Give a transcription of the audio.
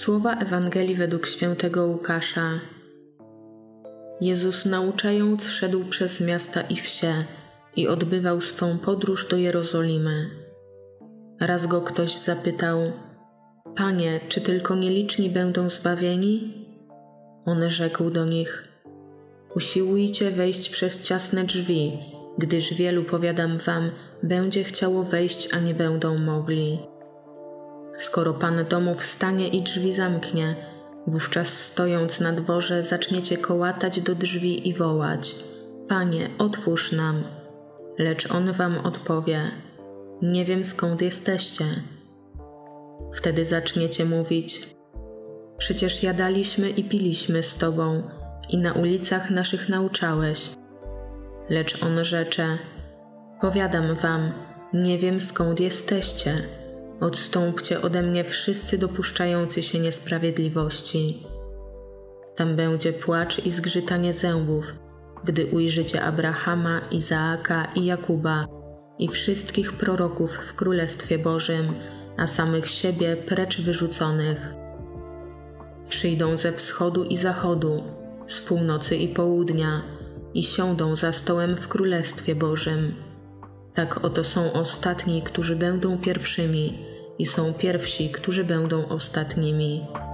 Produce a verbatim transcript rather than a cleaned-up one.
Słowa Ewangelii według świętego Łukasza. Jezus, nauczając, szedł przez miasta i wsie i odbywał swą podróż do Jerozolimy. Raz go ktoś zapytał: Panie, czy tylko nieliczni będą zbawieni? On rzekł do nich: Usiłujcie wejść przez ciasne drzwi, gdyż wielu, powiadam wam, będzie chciało wejść, a nie będą mogli. Skoro Pan domu wstanie i drzwi zamknie, wówczas stojąc na dworze zaczniecie kołatać do drzwi i wołać: Panie, otwórz nam. Lecz on wam odpowie: Nie wiem, skąd jesteście. Wtedy zaczniecie mówić: Przecież jadaliśmy i piliśmy z Tobą i na ulicach naszych nauczałeś. Lecz on rzecze: Powiadam wam, nie wiem, skąd jesteście. Odstąpcie ode mnie wszyscy dopuszczający się niesprawiedliwości. Tam będzie płacz i zgrzytanie zębów, gdy ujrzycie Abrahama, Izaaka i Jakuba i wszystkich proroków w Królestwie Bożym, a samych siebie precz wyrzuconych. Przyjdą ze wschodu i zachodu, z północy i południa i siądą za stołem w Królestwie Bożym. Tak oto są ostatni, którzy będą pierwszymi, i są pierwsi, którzy będą ostatnimi.